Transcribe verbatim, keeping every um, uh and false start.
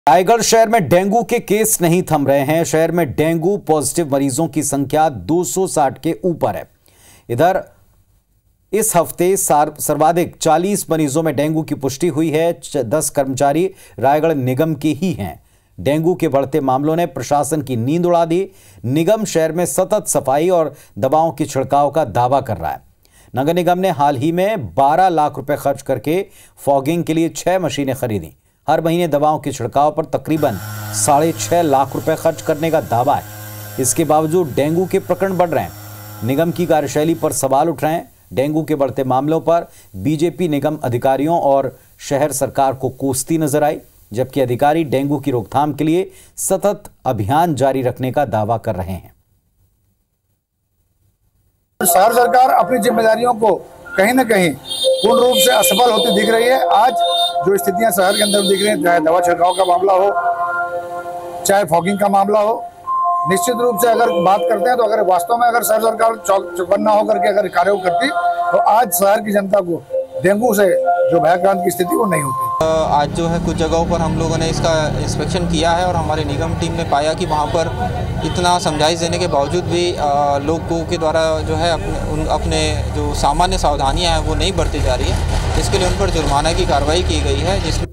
रायगढ़ शहर में डेंगू के केस नहीं थम रहे हैं। शहर में डेंगू पॉजिटिव मरीजों की संख्या दो सौ साठ के ऊपर है। इधर इस हफ्ते सर्वाधिक चालीस मरीजों में डेंगू की पुष्टि हुई है। दस कर्मचारी रायगढ़ निगम के ही हैं। डेंगू के बढ़ते मामलों ने प्रशासन की नींद उड़ा दी। निगम शहर में सतत सफाई और दवाओं की छिड़काव का दावा कर रहा है। नगर निगम ने हाल ही में बारह लाख रुपए खर्च करके फॉगिंग के लिए छह मशीनें खरीदी। हर महीने दवाओं के छिड़काव पर तकरीबन साढ़े छह लाख रुपए खर्च करने का दावा है। इसके बावजूद डेंगू के प्रकरण बढ़ रहे हैं। निगम की कार्यशैली पर सवाल उठ रहे हैं। डेंगू के बढ़ते मामलों पर बीजेपी निगम अधिकारियों और शहर सरकार को कोसती नजर आई, जबकि अधिकारी डेंगू की रोकथाम के लिए सतत अभियान जारी रखने का दावा कर रहे हैं। शहर सरकार अपनी जिम्मेदारियों को कहीं ना कहीं पूर्ण रूप से असफल होती दिख रही है। आज जो स्थितियां शहर के अंदर दिख रही हैं, चाहे दवा छिड़काव का मामला हो, चाहे फॉगिंग का मामला हो, निश्चित रूप से अगर बात करते हैं तो अगर वास्तव में अगर शहर सरकार चौकन्ना होकर के अगर कार्य करती तो आज शहर की जनता को डेंगू से जो भयाक्रांत की स्थिति वो नहीं होती। आज जो है कुछ जगहों पर हम लोगों ने इसका इंस्पेक्शन किया है और हमारी निगम टीम ने पाया कि वहाँ पर इतना समझाइश देने के बावजूद भी लोगों के द्वारा जो है अपने उन अपने जो सामान्य सावधानियाँ हैं वो नहीं बरती जा रही है। इसके लिए उन पर जुर्माना की कार्रवाई की गई है, जिसमें